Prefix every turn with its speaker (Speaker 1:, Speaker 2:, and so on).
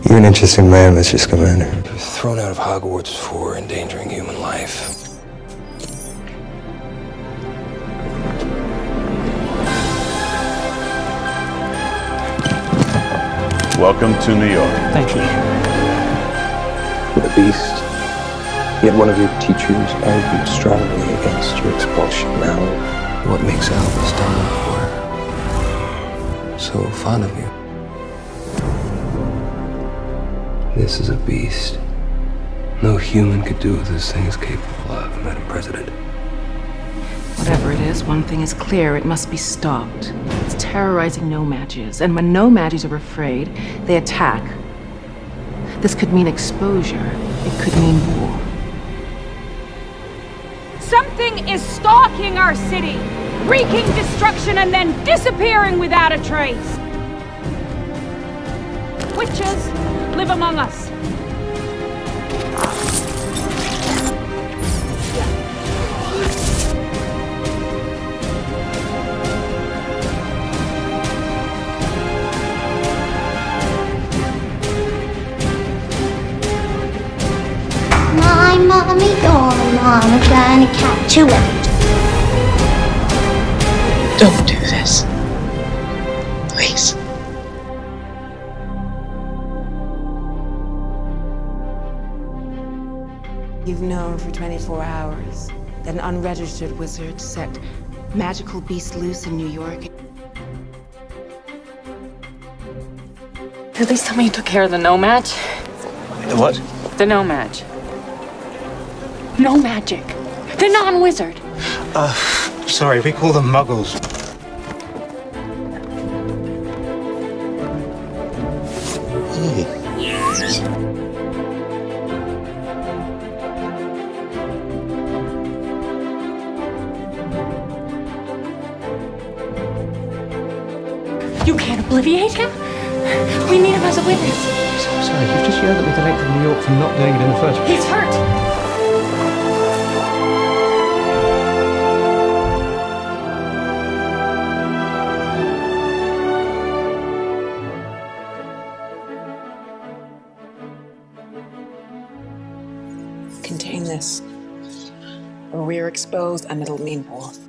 Speaker 1: You're an interesting man, Mr. Scamander. You were thrown out of Hogwarts for endangering human life.
Speaker 2: Welcome to New York.
Speaker 3: Thank you.
Speaker 1: The Beast. Yet one of your teachers argued strongly against your expulsion. Now, what makes Albus Dumbledore so fond of you? This is a beast. No human could do what this thing is capable of, Madam President.
Speaker 4: Whatever it is, one thing is clear. It must be stopped. It's terrorizing No-Majs, and when No-Majs are afraid, they attack. This could mean exposure. It could mean war.
Speaker 5: Something is stalking our city, wreaking destruction and then disappearing without a trace. Witches live among us.
Speaker 6: My mommy, your mama gonna catch you out.
Speaker 7: Don't do this. Please.
Speaker 4: You've known for 24 hours that an unregistered wizard set magical beasts loose in New York.
Speaker 8: At least tell me you took care of the No-Maj.
Speaker 3: The what?
Speaker 8: The No-Maj. No magic. The non-wizard.
Speaker 3: Sorry, we call them muggles.
Speaker 8: You can't obliviate him? We need him as a witness.
Speaker 3: Sorry, you've just yelled at me to Lake from New York for not doing it in the first place.
Speaker 8: He's hurt.
Speaker 4: Contain this, or we are exposed and it'll mean war.